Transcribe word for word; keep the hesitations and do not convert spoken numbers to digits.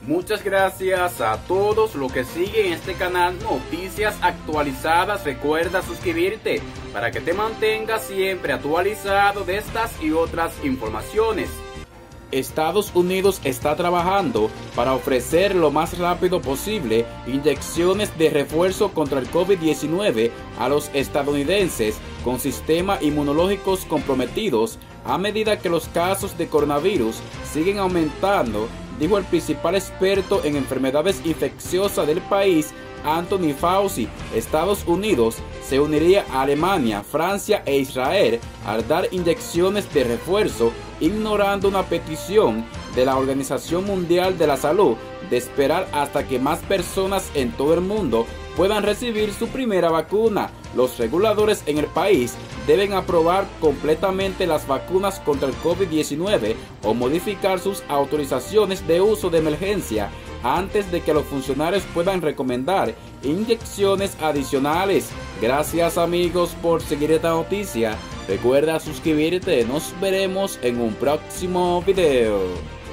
Muchas gracias a todos los que siguen este canal Noticias Actualizadas. Recuerda suscribirte para que te mantengas siempre actualizado de estas y otras informaciones. Estados Unidos está trabajando para ofrecer lo más rápido posible inyecciones de refuerzo contra el COVID diecinueve a los estadounidenses con sistemas inmunológicos comprometidos a medida que los casos de coronavirus siguen aumentando, dijo el principal experto en enfermedades infecciosas del país, Anthony Fauci. Estados Unidos se uniría a Alemania, Francia e Israel al dar inyecciones de refuerzo, ignorando una petición de la Organización Mundial de la Salud de esperar hasta que más personas en todo el mundo puedan recibir su primera vacuna. Los reguladores en el país deben aprobar completamente las vacunas contra el COVID diecinueve o modificar sus autorizaciones de uso de emergencia antes de que los funcionarios puedan recomendar inyecciones adicionales. Gracias amigos por seguir esta noticia. Recuerda suscribirte. Nos veremos en un próximo video.